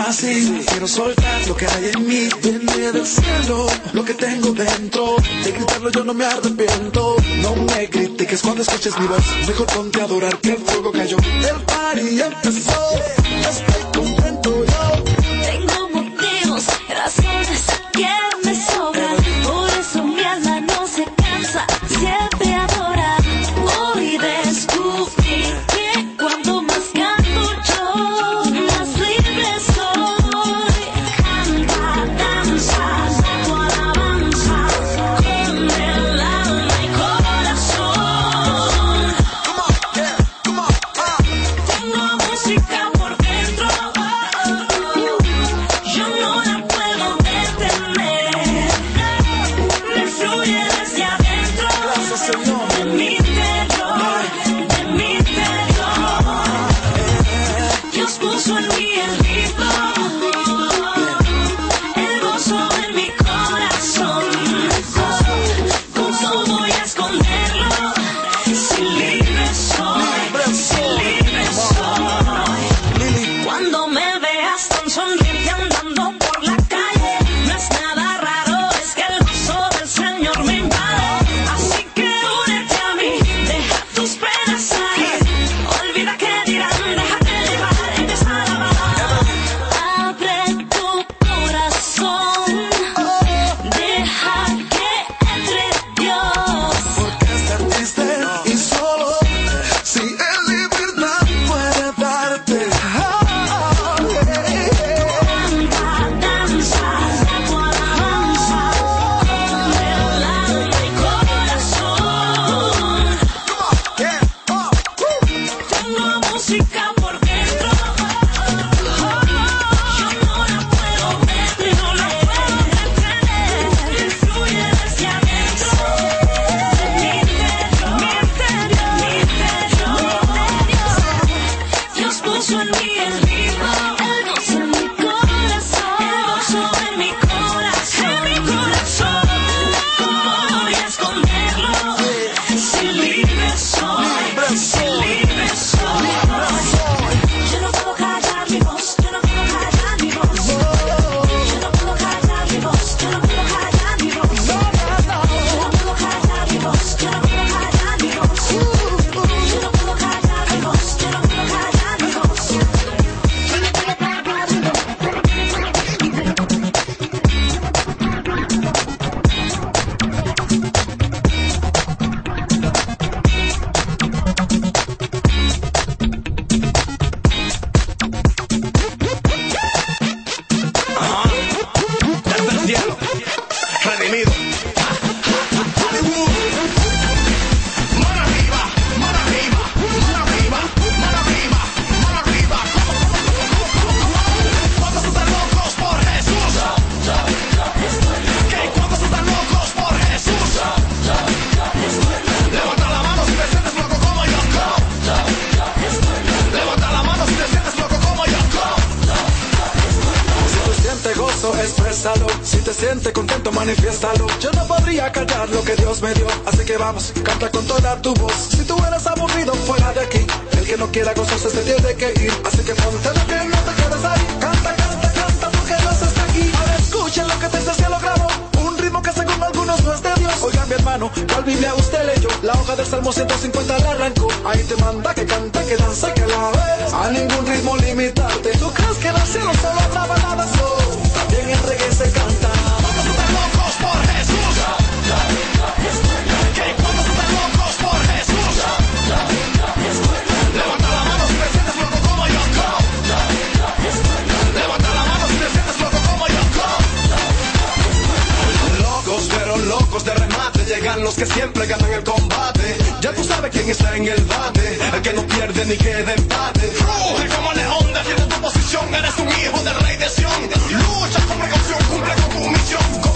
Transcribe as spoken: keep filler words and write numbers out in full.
así. Quiero soltar lo que hay en mí. Viene del cielo lo que tengo dentro. De gritarlo yo no me arrepiento. No me critiques cuando escuches mi voz. Mejor ponte a adorar que el fuego cayó. El party empezó. Estoy contento yo. Tengo motivos, razones que me sobran. Por eso mi alma no se cansa, siempre adora. Hoy descubrí que cuando más canto yo, más libre soy. Canta, danza, da tu alabanza con el alma y corazón. Tengo música por dentro, yo no la puedo detener. Me fluye desde adentro, de mi interior, de mi interior. Dios puso en mí el ritmo, el gozo en mi corazón. ¿Cómo voy a esconderlo? Si libre soy, si libre soy. Cuando me veas tan sonriente andando por la calle, no es nada raro, es que el gozo del Señor me invade. Así que únete a mí, deja tus penas ahí. Olvida que dirán, déjate llevar, empieza a alabar. Abre tu corazón, deja que entre Dios. Porque estar triste y solo, si en libertad puede darte. Canta, danza, da tu alabanza con el alma y corazón. Tengo música por dentro, yo no la puedo ver, no la puedo detener. Me fluye desde adentro, de mi interior, mi interior, mi interior, mi interior. Dios puso en mí el ritmo, el gozo en mi corazón, el gozo en mi corazón, en mi corazón. ¿Cómo voy a esconderlo? Si libre soy, si libre soy. Yo no puedo callar mi voz, yo no puedo callar mi voz. Yo no puedo callar mi voz, yo no puedo callar mi voz. Yo no puedo callar mi voz, yo no puedo callar mi voz. Yo no puedo callar mi voz, yo no puedo callar mi voz. Desde el cielo, redimido. Mano arriba, mano arriba, mano arriba, mano arriba, mano arriba. ¿Cuántos están locos por Jesús? ¿Qué? ¿Cuántos están locos por Jesús? Levanta la mano si te sientes loco como yo. Levanta la mano si te sientes loco como yo. Si tú sientes gozo, exprésalo. Si te sientes contento, manifiéstalo. Yo no podría callar lo que Dios me dio, así que vamos, canta con toda tu voz. Si tú eres aburrido, fuera de aquí. El que no quiera gozarse se tiene que ir. Así que ponte lo que no te quedes ahí. Canta, canta, canta, porque Dios está aquí. Ahora escuchen lo que desde el cielo grabó. Un ritmo que según algunos no es de Dios. Oiga mi hermano, ¿cuál Biblia usted leyó? La hoja del Salmo ciento cincuenta la arrancó. Ahí te manda que cante, que danza, que la ves. A ningún ritmo limitarte. ¿Tú crees que en el cielo solo habrá baladas? No, también en reggae se canta. ¿Cuántos están locos por Jesús? ¿Qué? ¿Cuántos están locos por Jesús? Levanta la mano si te sientes loco como yo. Levanta la mano si te sientes loco como yo. Locos, pero locos de remate. Llegan los que siempre ganan el combate. Ya tú sabes quién está en el bate. El que no pierde ni queda empate. Ruge como león, defiende tu posición. Eres un hijo del rey de Sión. Lucha con precaución, cumple con tu misión.